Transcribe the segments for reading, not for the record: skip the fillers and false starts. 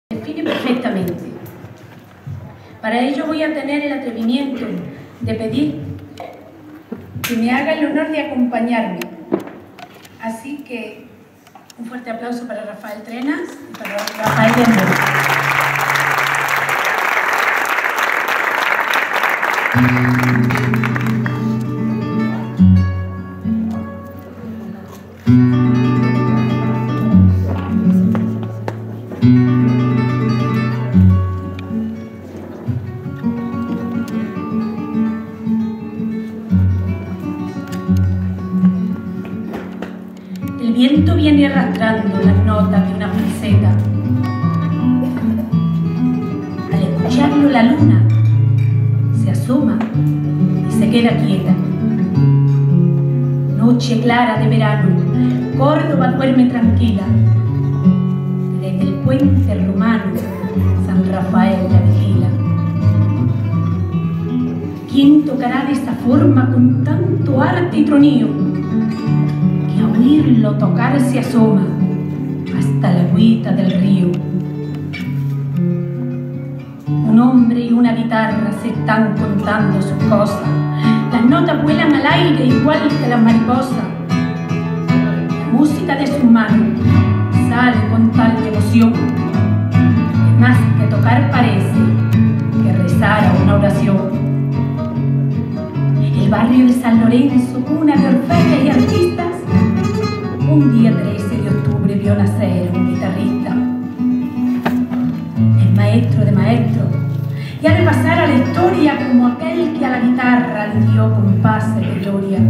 define perfectamente. Para ello voy a tener el atrevimiento de pedir que me haga el honor de acompañarme. Así que un fuerte aplauso para Rafael Trenas y para Rafael Dembélé. El viento viene arrastrando las notas de una falseta. Al escucharlo la luna se asoma y se queda quieta. Noche clara de verano, Córdoba duerme tranquila. Desde el puente romano San Rafael la vigila. ¿Quién tocará de esta forma con tanto arte y tronío? Que a oírlo tocar se asoma hasta la agüita del río. Un hombre y una guitarra se están contando sus cosas. Las notas vuelan al aire igual que las mariposas. La música de sus manos sale con tal devoción que más que tocar parece que rezara una oración. El barrio de San Lorenzo, cuna de orfebres y artistas, un día 13 de octubre vio nacer un guitarrista, el maestro de maestros, y ha de pasar a la historia como aquel que a la guitarra le dio compases de gloria.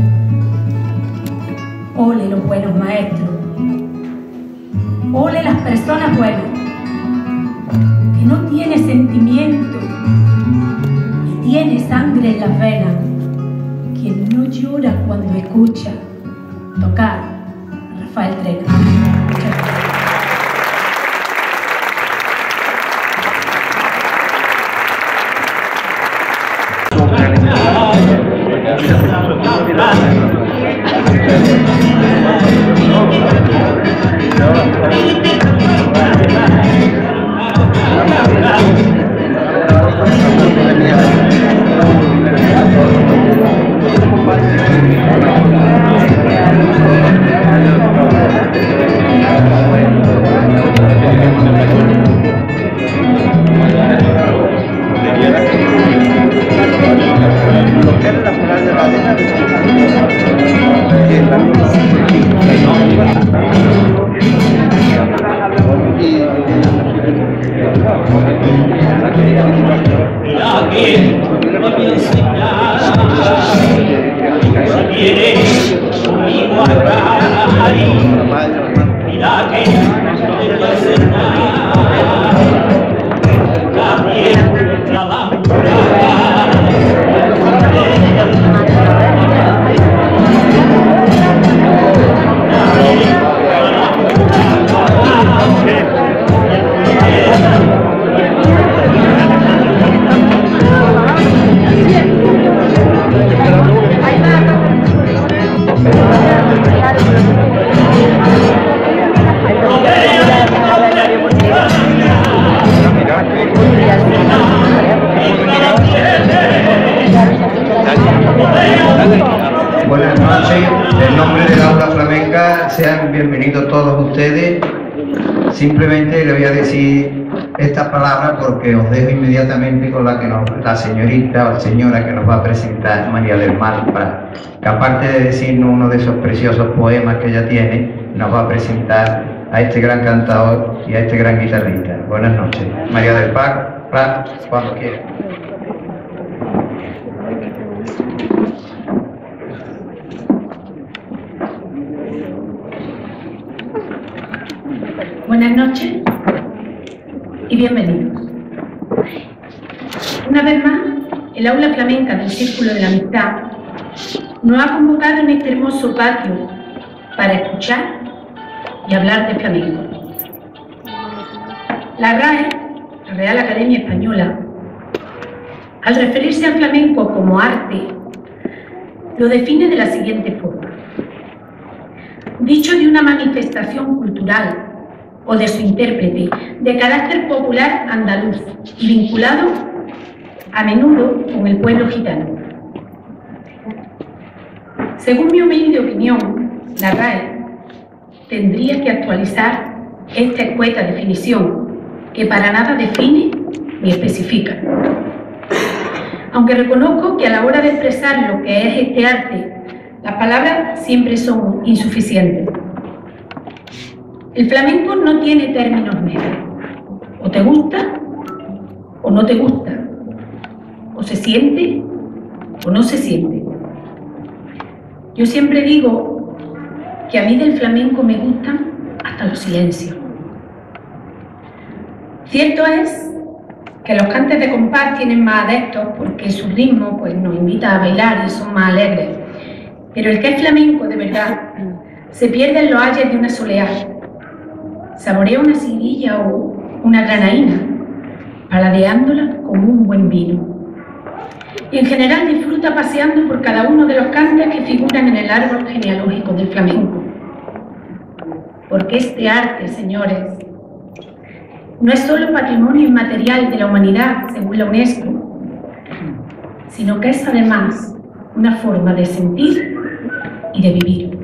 Ole los buenos maestros, ole las personas buenas, que no tiene sentimiento ni tiene sangre en las venas, quien no llora cuando escucha tocar a Rafael Trenas. Buenas noches, en nombre del Aula Flamenca sean bienvenidos todos ustedes. Simplemente le voy a decir esta palabra porque os dejo inmediatamente con la señorita o señora que nos va a presentar, María del Mar Prat, que aparte de decirnos uno de esos preciosos poemas que ella tiene, nos va a presentar a este gran cantador y a este gran guitarrista. Buenas noches. María del Mar Prat, cuando quiera. Buenas noches y bienvenidos. Una vez más, el Aula Flamenca del Círculo de la Amistad nos ha convocado en este hermoso patio para escuchar y hablar de flamenco. La RAE, la Real Academia Española, al referirse al flamenco como arte, lo define de la siguiente forma: dicho de una manifestación cultural o de su intérprete, de carácter popular andaluz y vinculado a menudo con el pueblo gitano. Según mi humilde opinión, la RAE tendría que actualizar esta escueta definición que para nada define ni especifica. Aunque reconozco que a la hora de expresar lo que es este arte, las palabras siempre son insuficientes. El flamenco no tiene términos medios. O te gusta o no te gusta. O se siente o no se siente. Yo siempre digo que a mí del flamenco me gustan hasta los silencios. Cierto es que los cantes de compás tienen más adeptos porque su ritmo pues, nos invita a bailar y son más alegres. Pero el que es flamenco de verdad se pierde en los ayes de una soleá. Saborea una cirilla o una granaína, paladeándola como un buen vino. Y en general disfruta paseando por cada uno de los cantes que figuran en el árbol genealógico del flamenco. Porque este arte, señores, no es solo patrimonio inmaterial de la humanidad, según la UNESCO, sino que es además una forma de sentir y de vivir.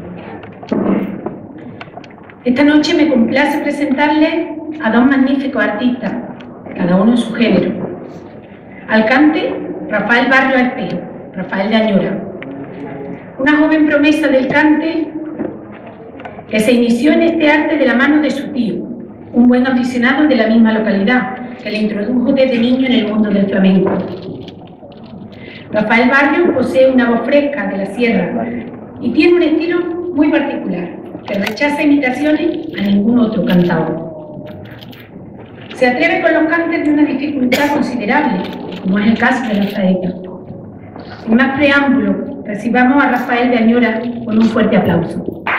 Esta noche me complace presentarles a dos magníficos artistas, cada uno en su género. Al cante, Rafael Barrio Arpeo, Rafael de Añora, una joven promesa del cante que se inició en este arte de la mano de su tío, un buen aficionado de la misma localidad, que le introdujo desde niño en el mundo del flamenco. Rafael Barrio posee una voz fresca de la sierra y tiene un estilo muy particular, que rechaza imitaciones a ningún otro cantador. Se atreve con los cantes de una dificultad considerable, como es el caso de la saeta. Sin más preámbulo, recibamos a Rafael de Añora con un fuerte aplauso.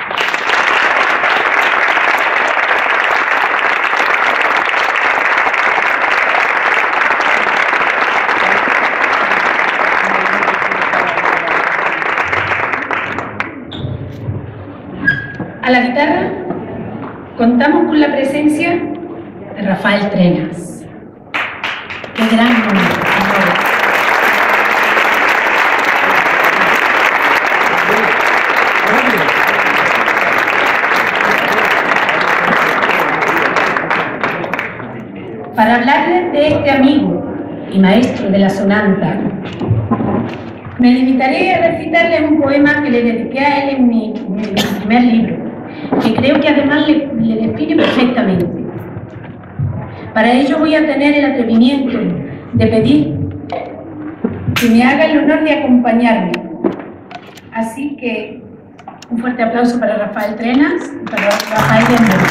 A la guitarra contamos con la presencia de Rafael Trenas. ¡Qué gran nombre! Para hablarles de este amigo y maestro de la sonanta, me limitaré a recitarles un poema que le dediqué a él en mi primer libro, que creo que además le define perfectamente. Para ello voy a tener el atrevimiento de pedir que me haga el honor de acompañarme. Así que un fuerte aplauso para Rafael Trenas y para Rafael de Añora.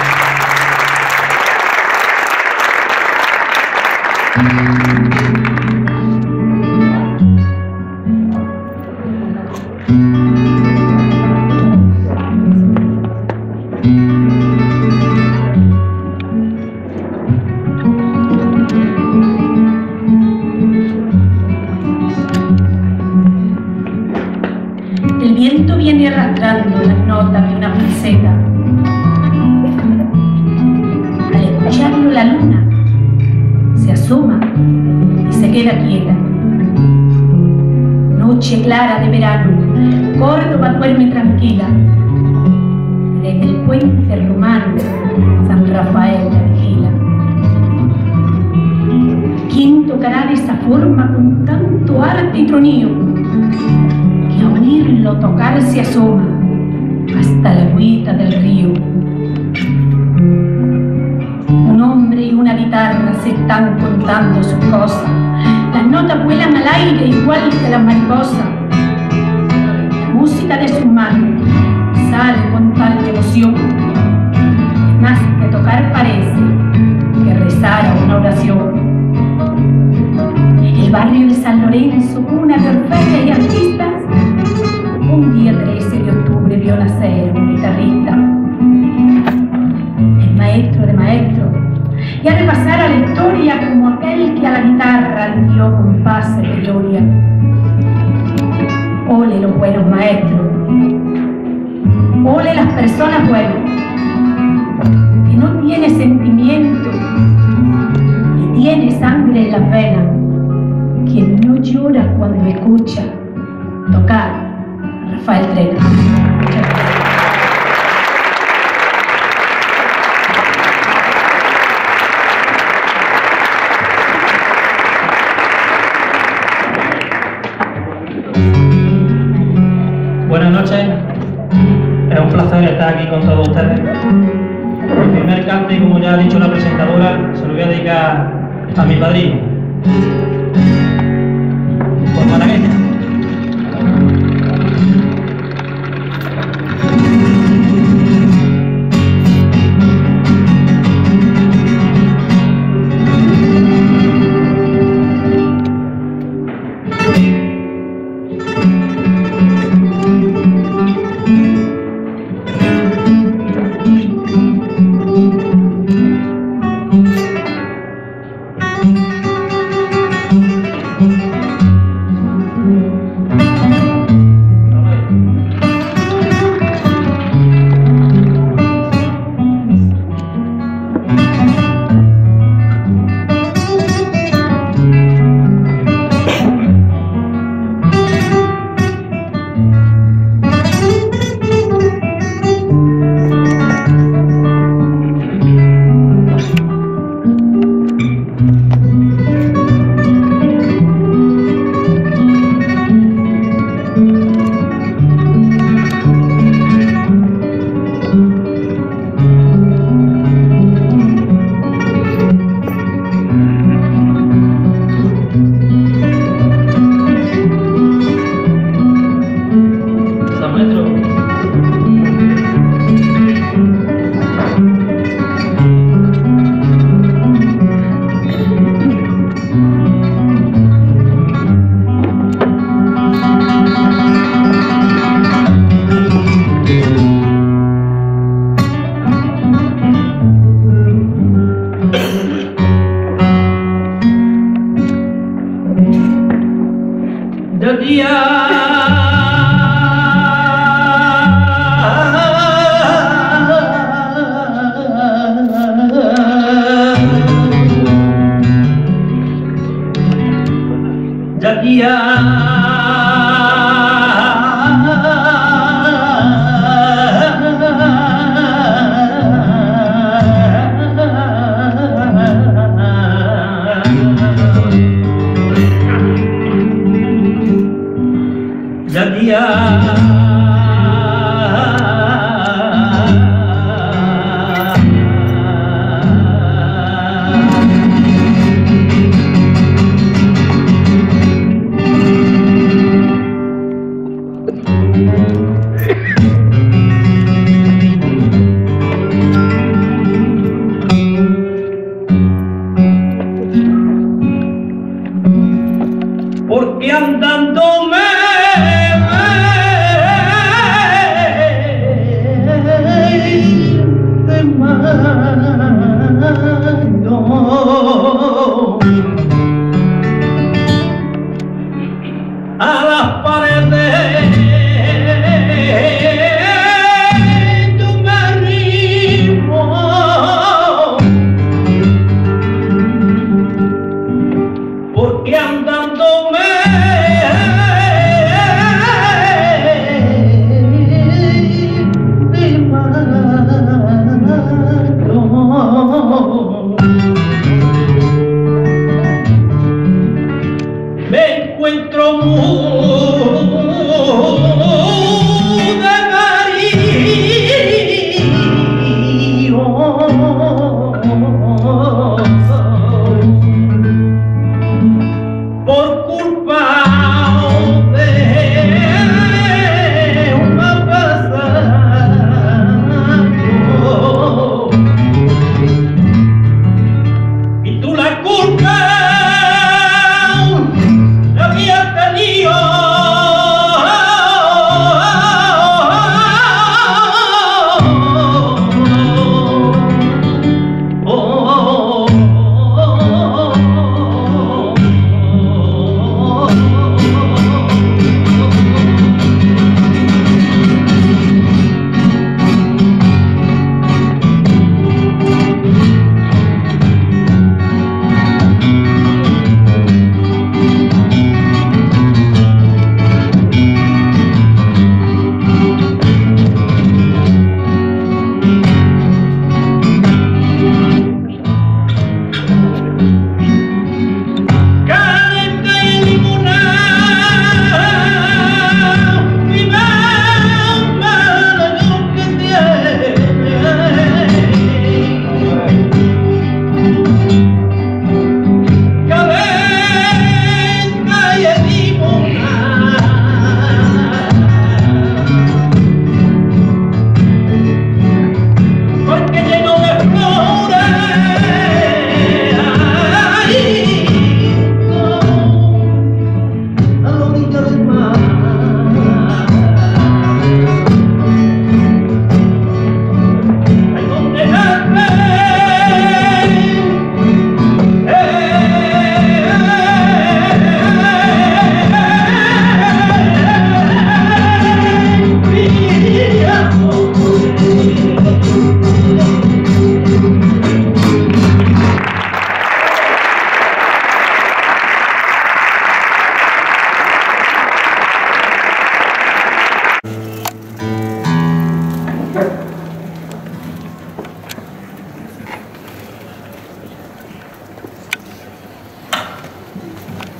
El viento viene arrastrando las notas de una falseta. Al escucharlo la luna se asoma y se queda quieta. Noche clara de verano, Córdoba duerme tranquila. Desde el puente romano, San Rafael la vigila. ¿Quién tocará de esa forma con tanto arte y tronío? Que a oírlo tocar se asoma hasta la agüita del río. Un hombre y una guitarra se están contando sus cosas. Las notas vuelan al aire igual que las mariposas. La música de sus manos sale con tal devoción. Más que tocar parece que rezara una oración. El barrio de San Lorenzo, cuna de orfebres y artistas, un día 13 de octubre vio nacer un guitarrista, el maestro de maestros, y ha de pasar a la historia como aquel que a la guitarra le dio compases de gloria. Ole los buenos maestros, ole las personas buenas, que no tiene sentimiento, ni tiene sangre en la vena, quien no llora cuando escucha tocar a Rafael Trena. Muchas gracias. Buenas noches, es un placer estar aquí con todos ustedes. El primer cante, como ya ha dicho la presentadora, se lo voy a dedicar a mi padrino, por malagueña. Porque andándome de mano a las paredes yo me arrimo, porque andándome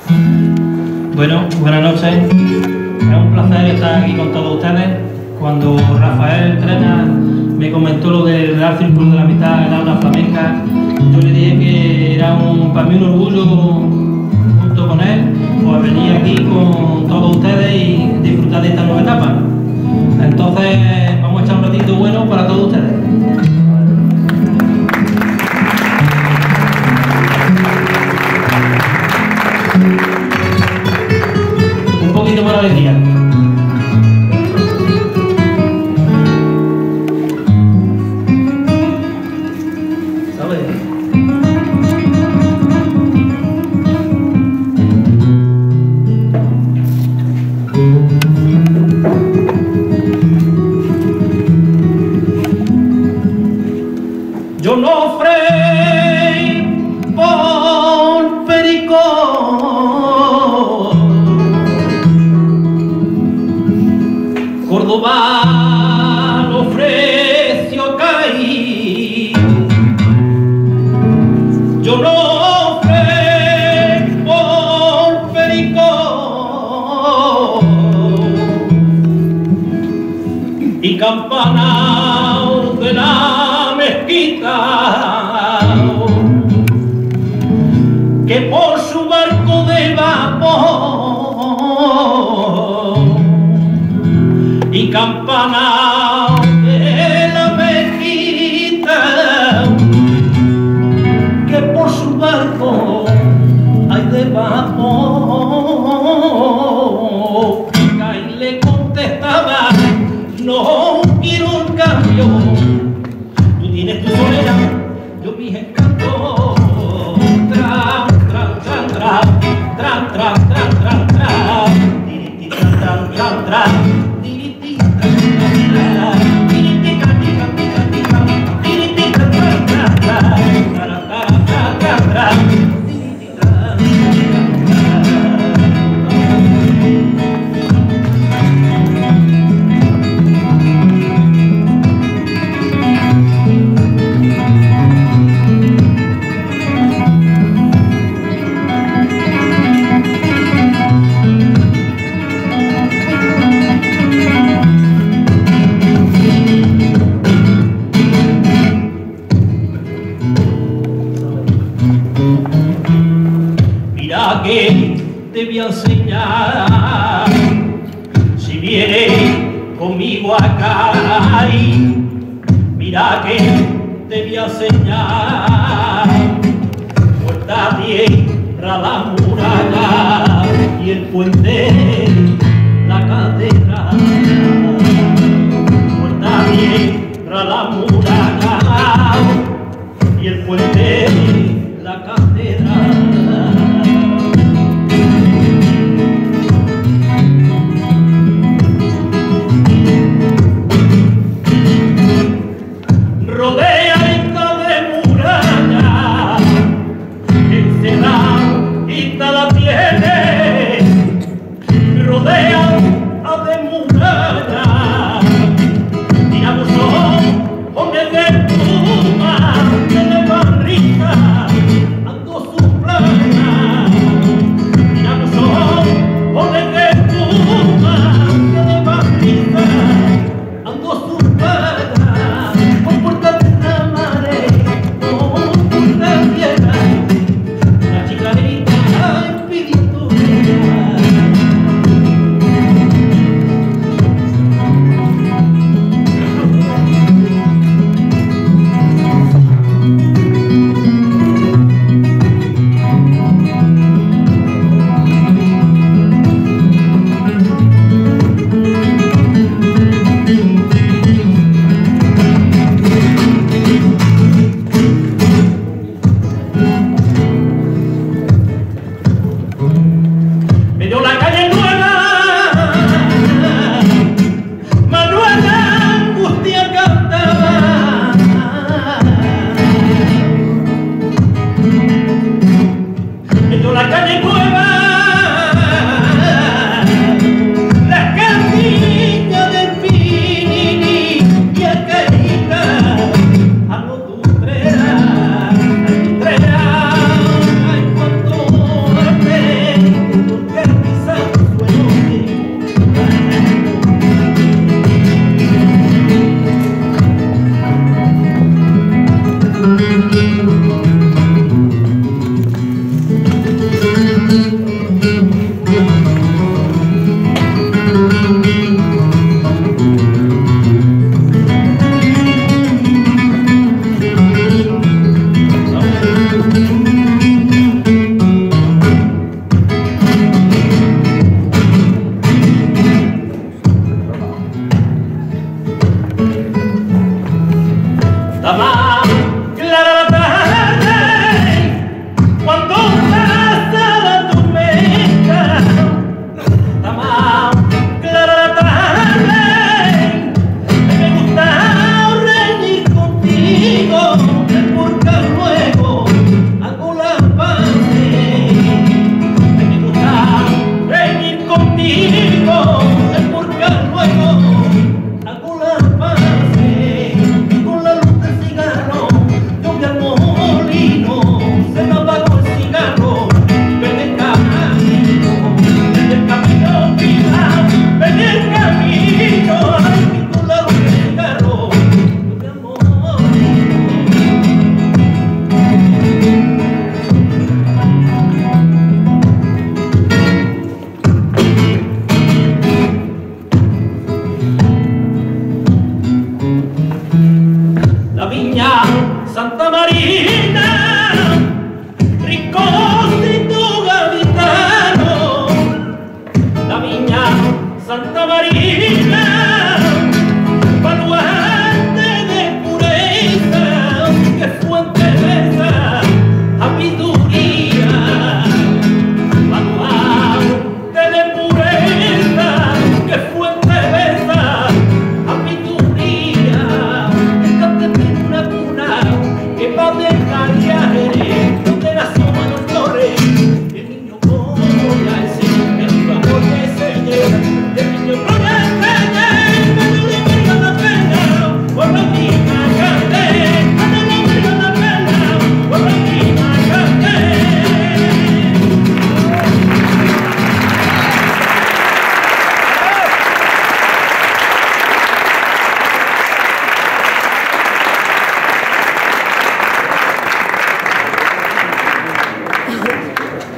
Bueno, buenas noches. Es un placer estar aquí con todos ustedes. Cuando Rafael Trena me comentó lo del Real Círculo de la Amistad en Aula Flamenca, yo le dije que era para mí un orgullo, junto con él, pues venir aquí con todos ustedes y disfrutar de esta nueva etapa. Entonces, vamos a echar un ratito bueno para todos ustedes. Un poquito para la alegría. Yo no frei por Pericón, Córdoba lo ofreció caí. Yo no frei por Pericón y campana de la mezquita que por su barco de vapor y campana de la mezquita que por su barco hay de vapor. Y le contestaba: no quiero un cambio. Tienes tu soledad, yo mis encantos. Tran, tran, tran, tran, tran, tran, tran, tran, tran, tiriti, tran, tran, tran, tran, tiriti, tran, tran, tran, tiriti, canti, canti, canti, canti, tiriti, tran, tran, tran, tran, tran, tran, tran, tran, tiriti, tran, tran, que te voy a enseñar, si vienes conmigo acá, mira que te voy a enseñar, puerta tierra, la muralla y el puente, la catedral, puerta tierra, la muralla y el puente, la catedral.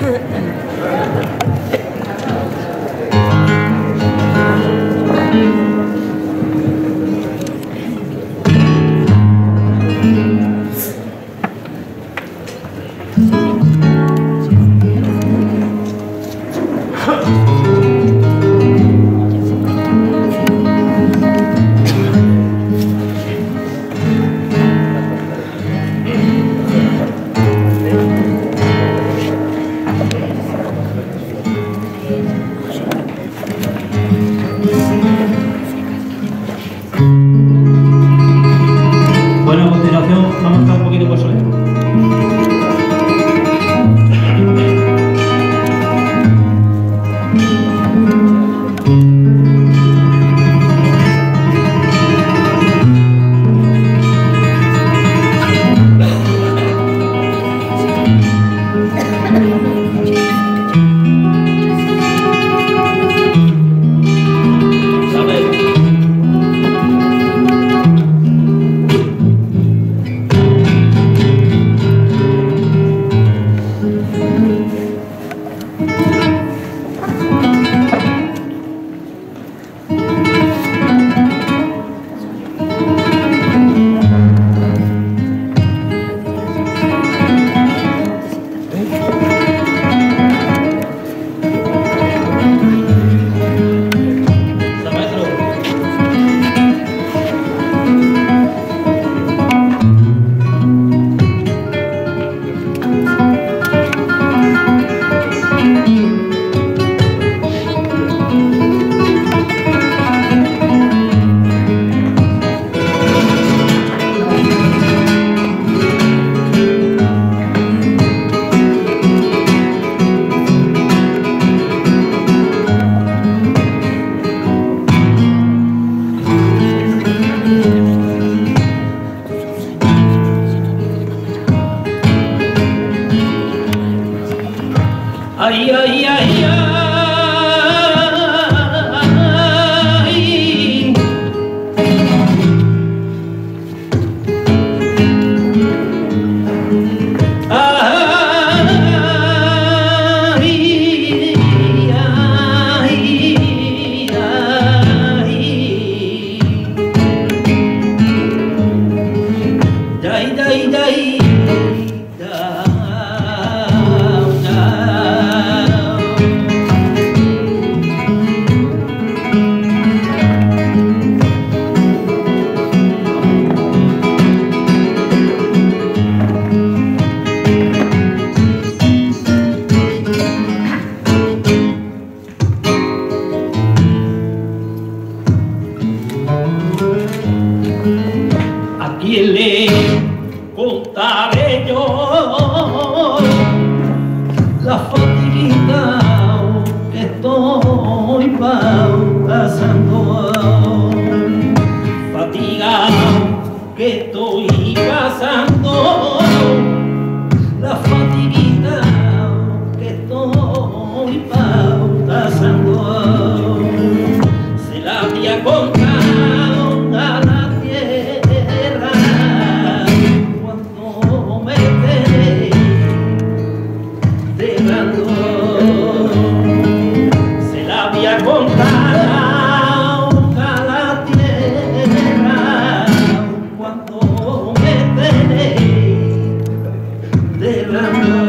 Ay, ay, ay, ay. ¿A quién le contaré yo la fatiguita que estoy pasando? Fatiga que estoy pasando, la fatiguita que estoy pasando, se la había contado a la tierra cuando me tenéis cerrando, se la había contado a la tierra cuando me tenéis cerrando.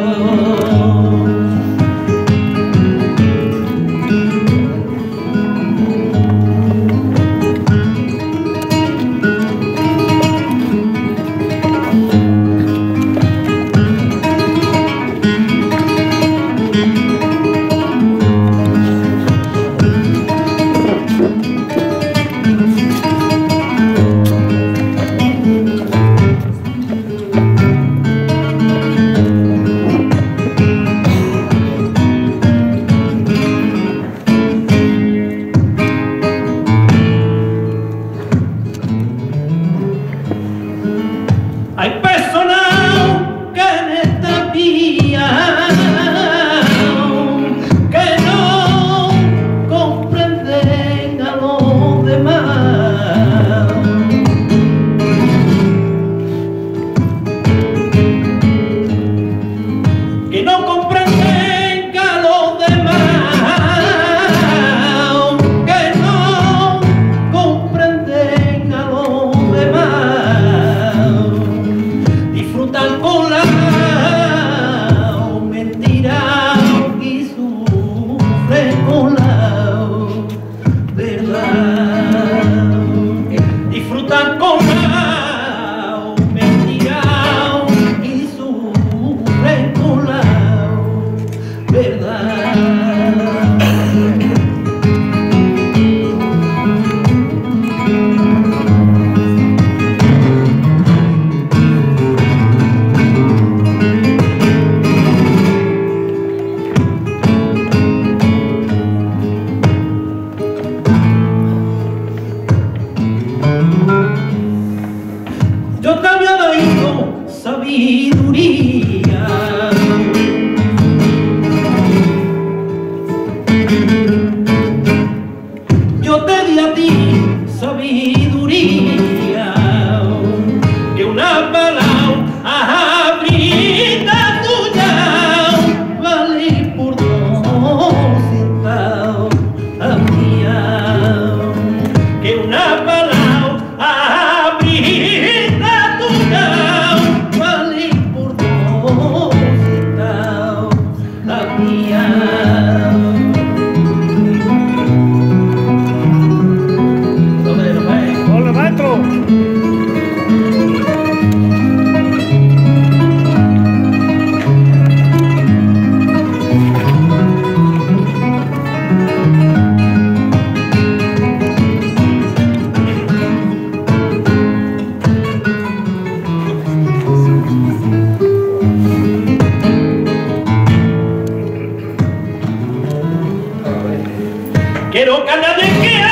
que nadie quiera.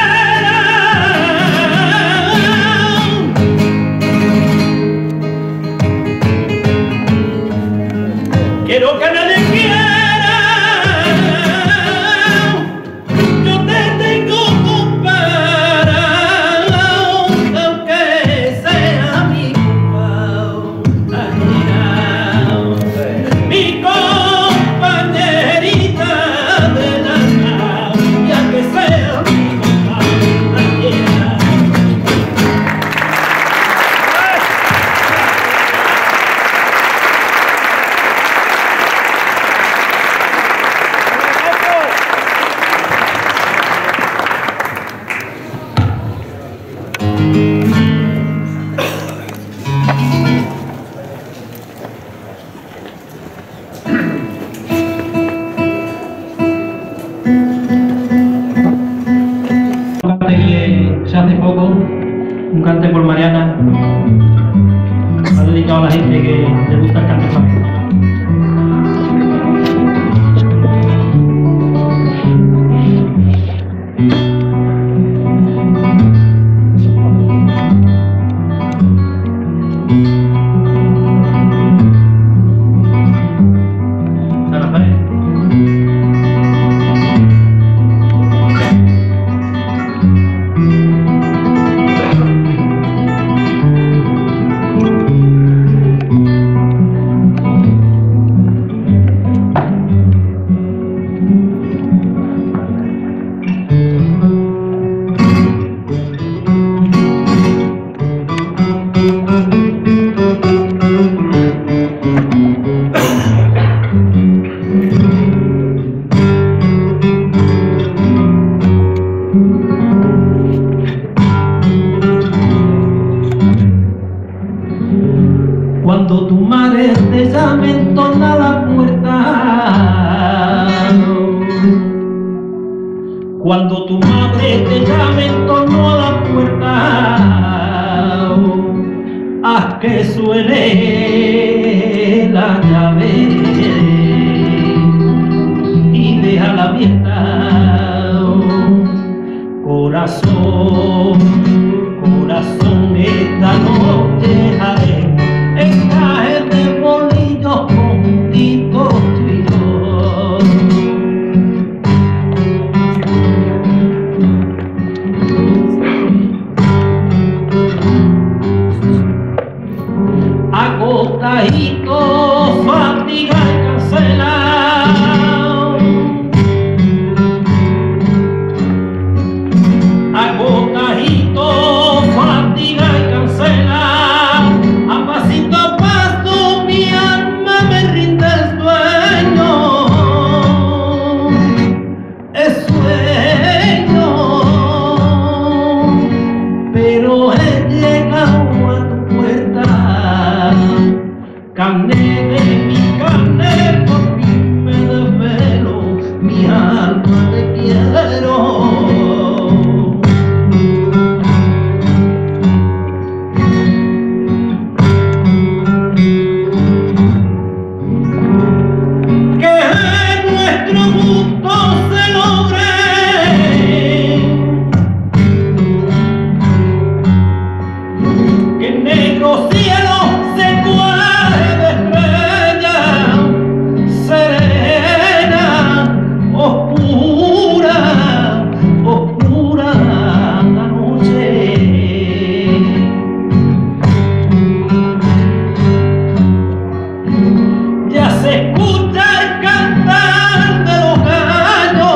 Quiero que nadie quiera. Yo te tengo comparado, aunque sea mi compañera, mi compañerita del alma, ya que sea mi compañera. Un cante que se hace poco, un cante por Mariana, ha dedicado a la gente que le gusta el cante flamenco. San Rafael. Cuando tu madre te llame en toda la puerta, cuando tu madre te llame en torno a la puerta, haz que suene la llave y déjala abierta. Corazón, corazón, esta noche haré encaje de bolillos contigo tú y yo. Agotadito, fatiga y cancelado. Agotadito, fatiga y cancelado. A pasito a paso mi alma me rinde el sueño. El sueño. Pero he llegado a tu puerta. Carne de mi carne, por fin me desvelo, mi alma te quiero. Que nuestro gusto se logre, que el negro cielo se cuadre de estrellas serena, oscura, oscura la noche. Ya se escucha el cantar de los gallos.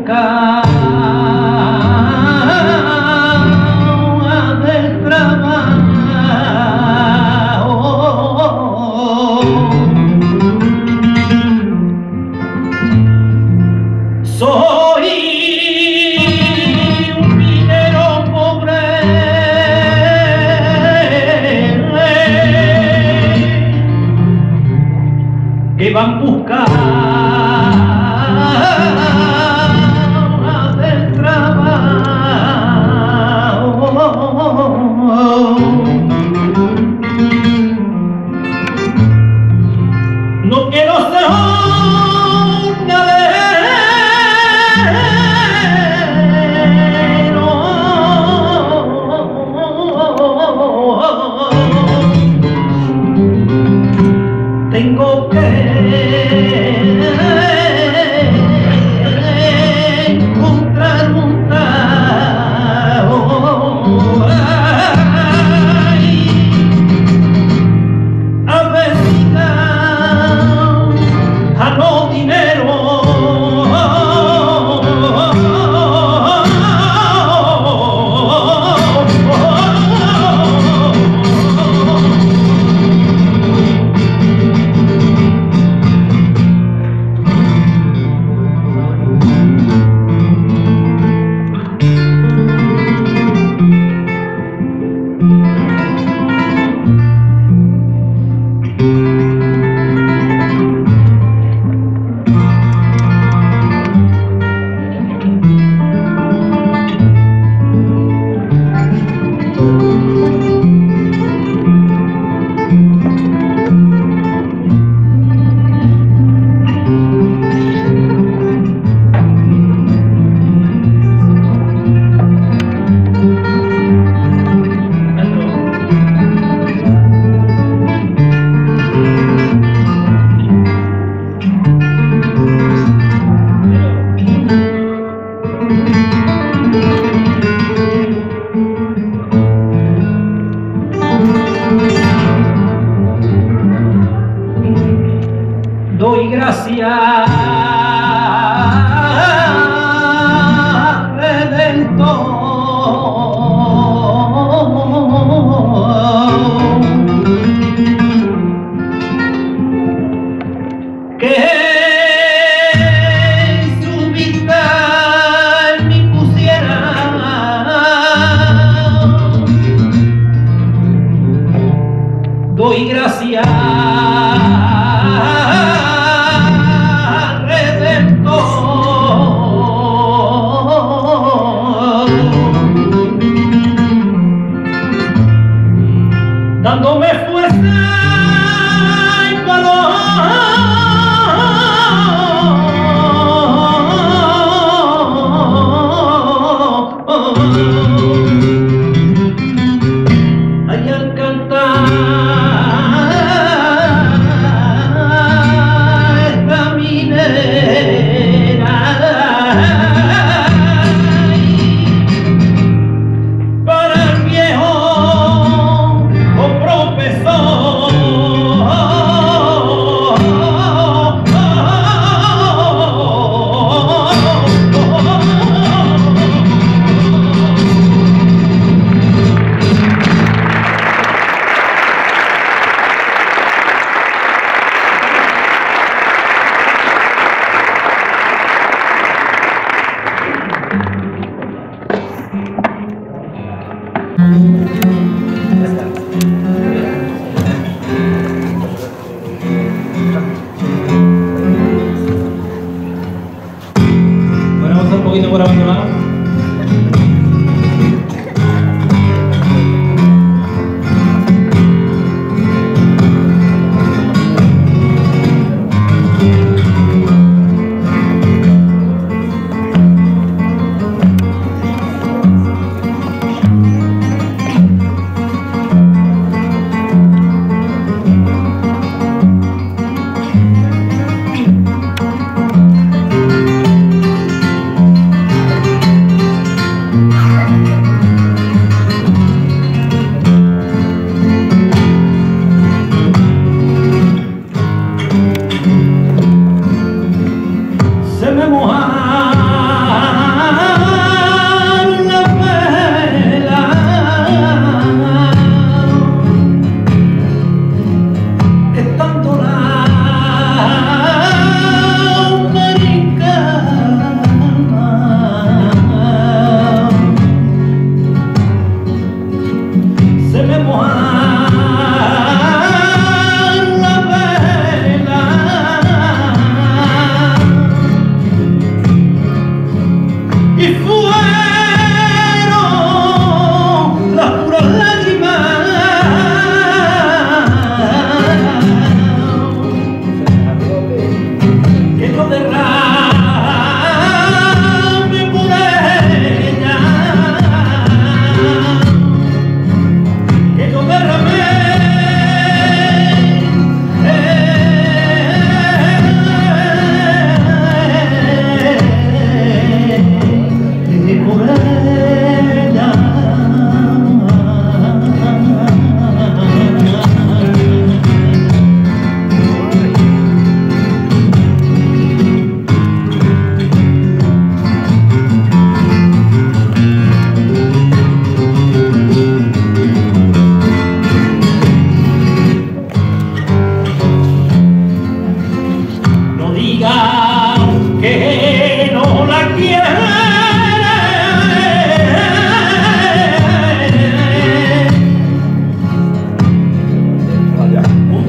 buscar del trabajo. Soy un minero pobre que van a buscar del trabajo. No quiero ser un ganadero, tengo que encontrar un trabajo. Ay, a ver si gano dinero. Doy gracias, Redentor, que su vida me pusiera. Doy gracias,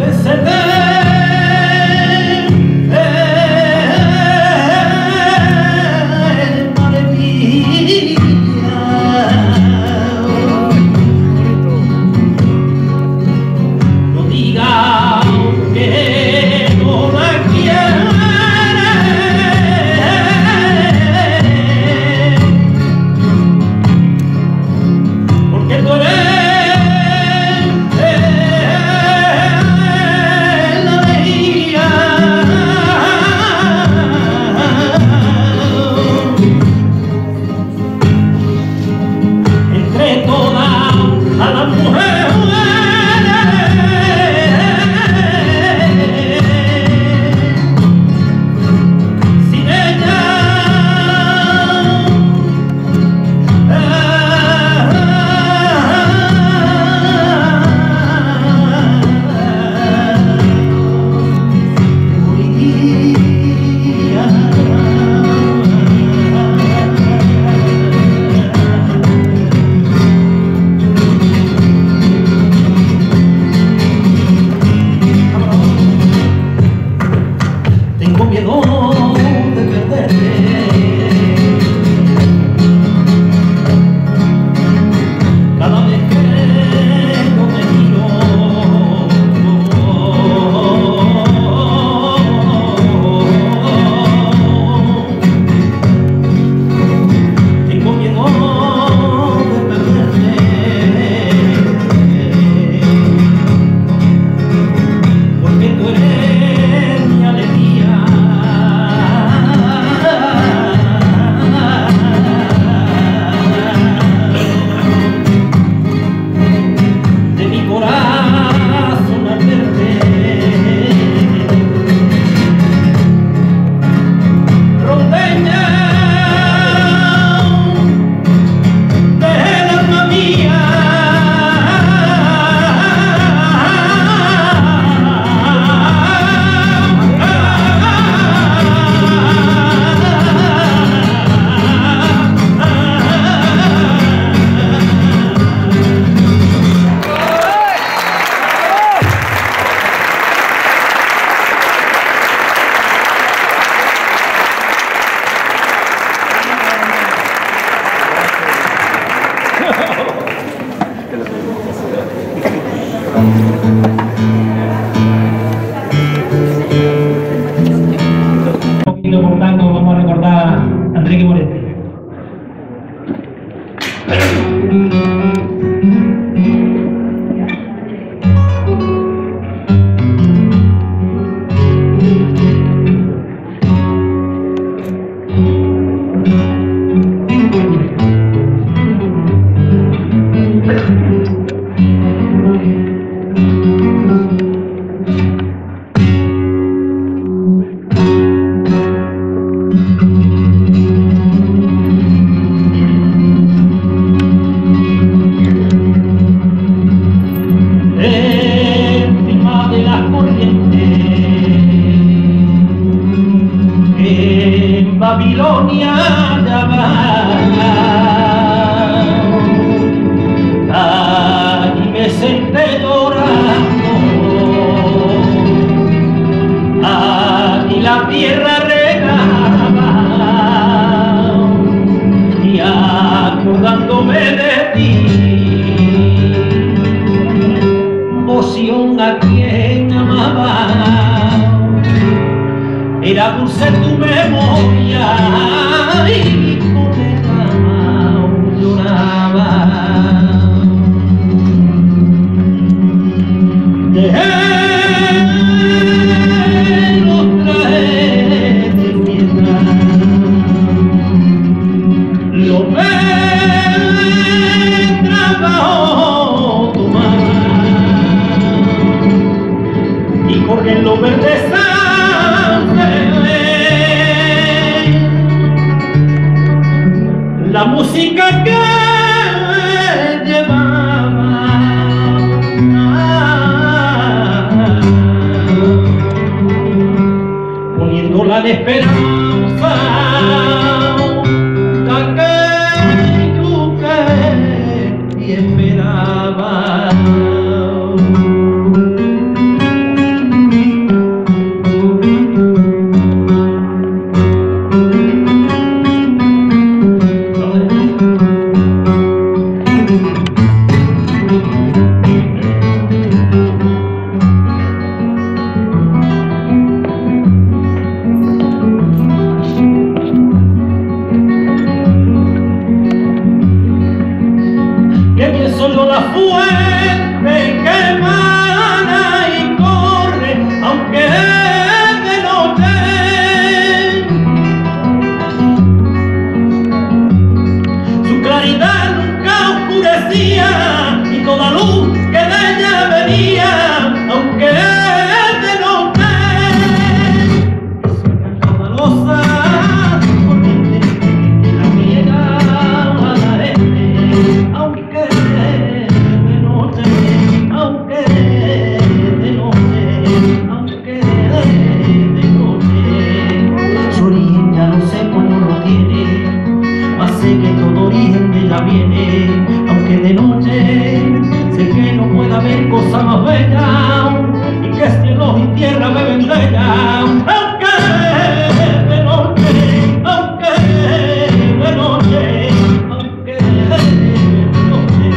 Babilonia y me senté llorando, y la tierra regaba, y acordándome de ti, emoción a quien amaba. Era dulce tu memoria y por el amor lloraba. Déjelo traer de piedra, lo vendrá bajo tu mano y corren los verdes. La música que llevaba, poniéndola de esperanza, aquello que esperaba. tierra me vendrá, aunque de noche, aunque de noche, aunque de noche.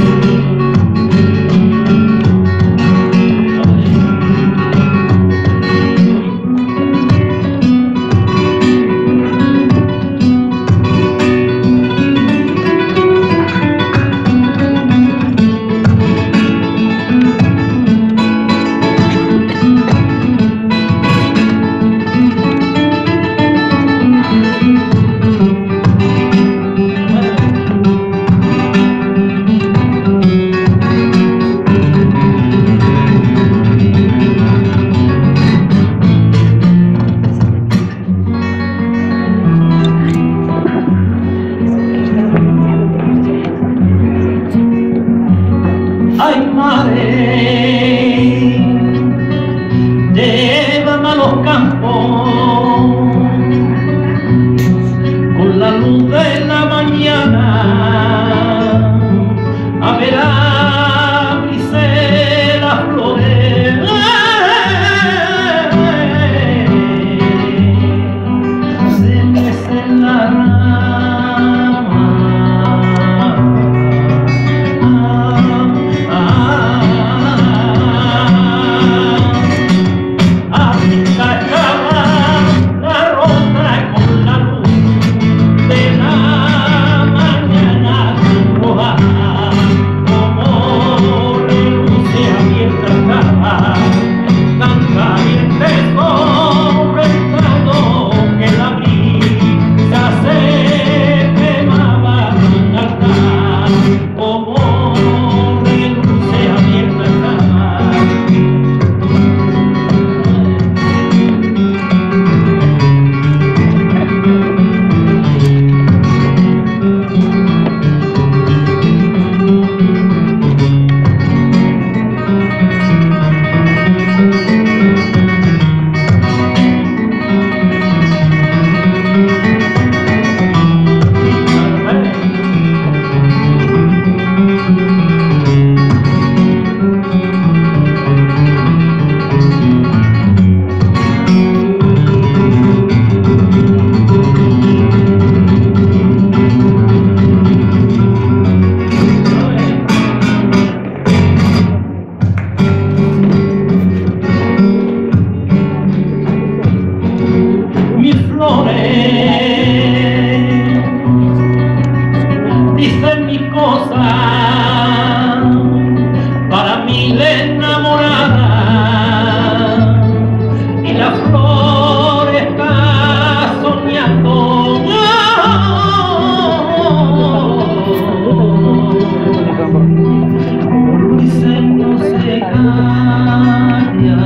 Ay, madre, llévame a los campos con la luz de la mañana a ver abrirse las flores. Se mecen la rama. Dicen mis cosas para mí la enamorada y la flor está soñando. Dicen no se calla.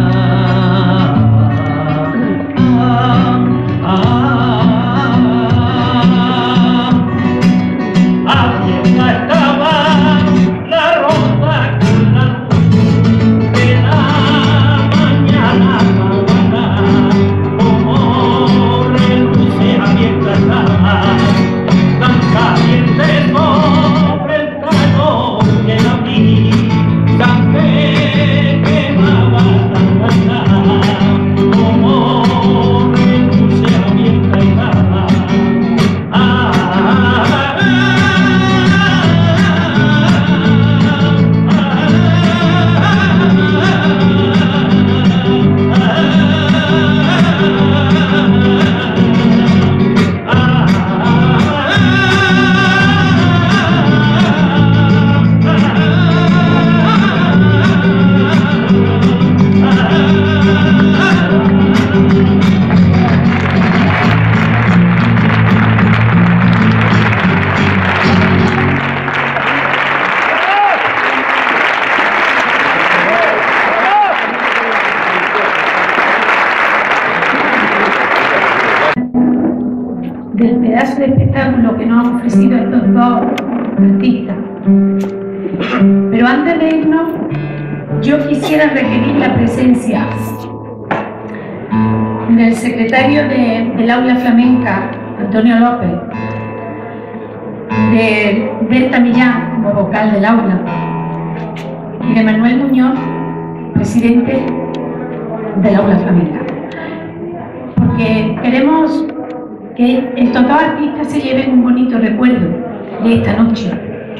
Del pedazo de espectáculo que nos han ofrecido estos dos artistas. Pero antes de irnos, yo quisiera requerir la presencia del secretario del Aula Flamenca, Antonio López, de Berta Millán, como vocal del aula, y de Manuel Muñoz, presidente del aula flamenca. Porque queremos que estos dos artistas se lleven un bonito recuerdo de esta noche.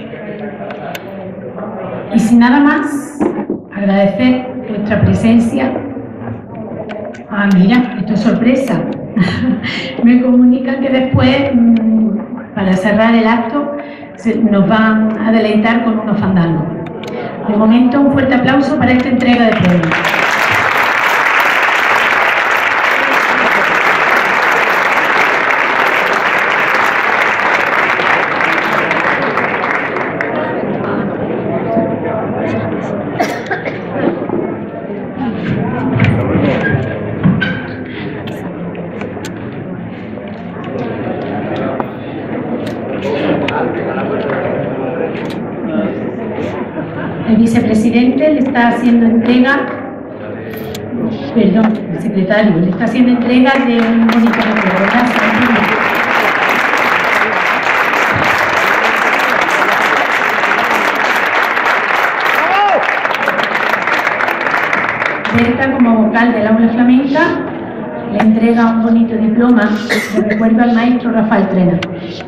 Y sin nada más, agradecer vuestra presencia. Ah, mira, esto es sorpresa. Me comunican que después, para cerrar el acto, nos van a deleitar con unos fandangos. De momento, un fuerte aplauso para esta entrega de premios. El vicepresidente le está haciendo entrega, perdón, el secretario, le está haciendo entrega de un bonito recuerdo. Gracias. Berta, como vocal del aula flamenca, le entrega un bonito diploma de recuerdo al maestro Rafael Trena.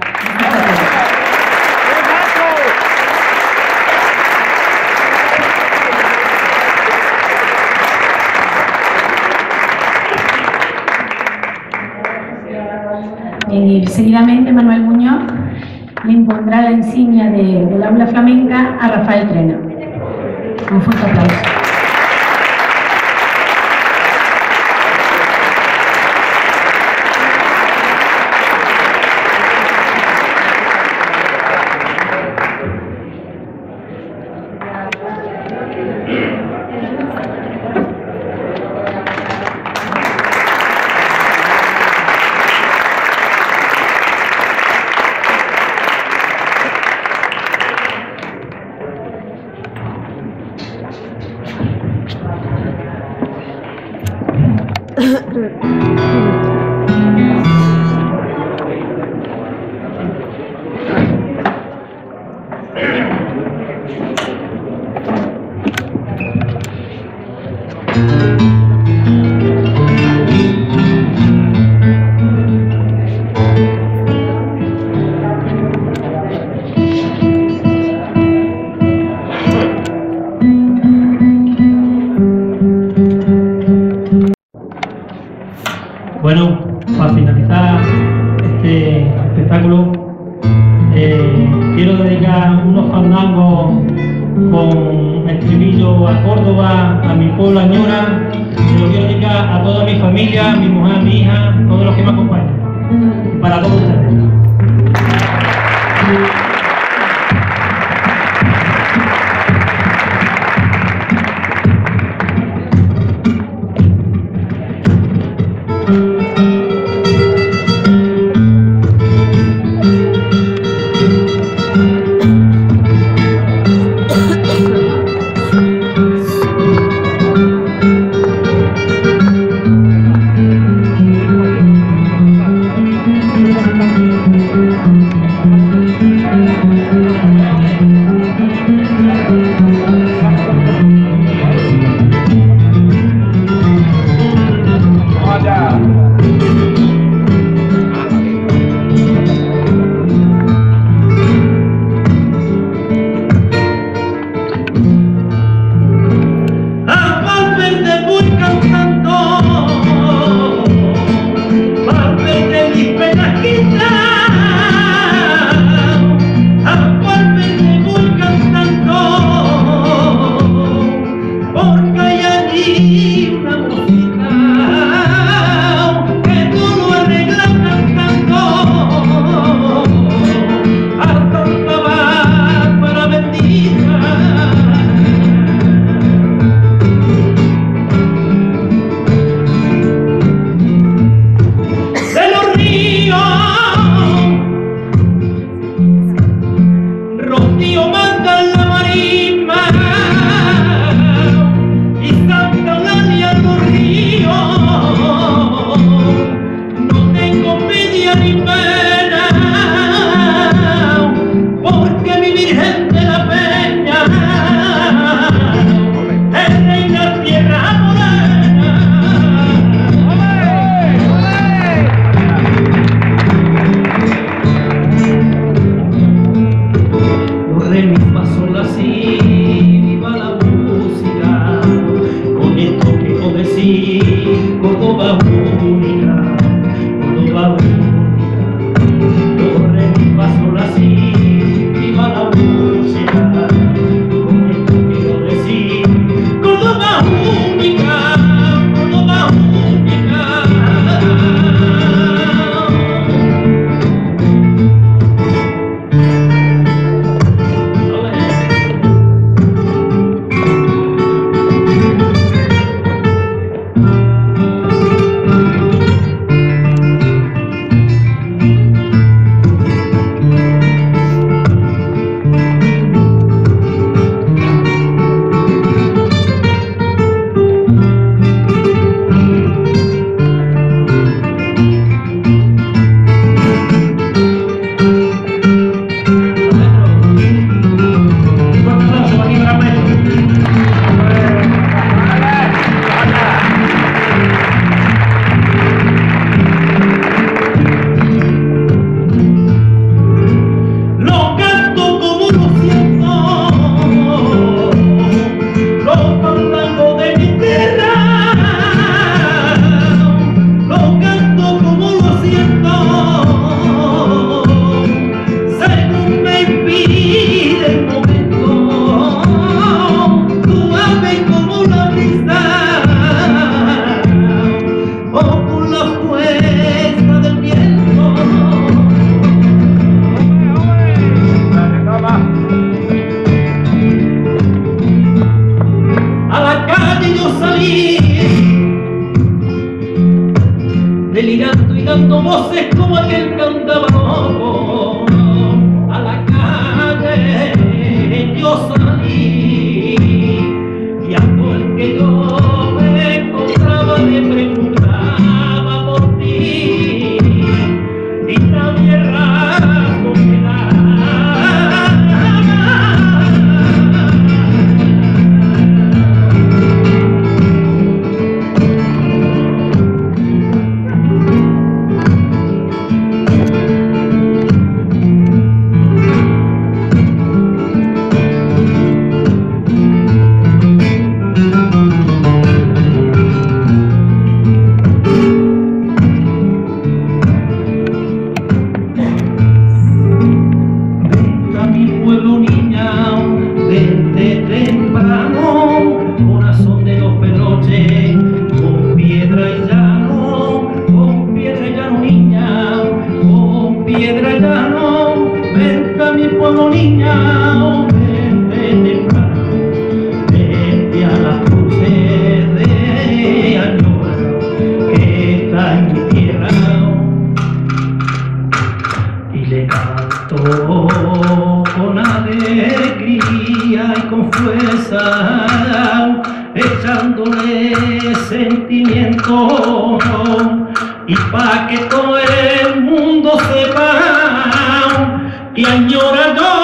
Y seguidamente Manuel Muñoz le impondrá la insignia del aula flamenca a Rafael Trena. Un fuerte aplauso. Bueno, para finalizar este espectáculo, quiero dedicar unos fandangos con estribillo a Córdoba, a mi pueblo Añora. Se lo quiero dedicar a toda mi familia, a mi mujer, a mi hija, a todos los que me acompañan. Para todos ustedes. delirando y dando voces como aquel cantaba loco. A la calle yo salí y a todo el que yo me encontraba le preguntaba por ti y nadie razón me daba. Con alegría y con fuerza, echándole sentimiento, y pa' que todo el mundo sepa que añora yo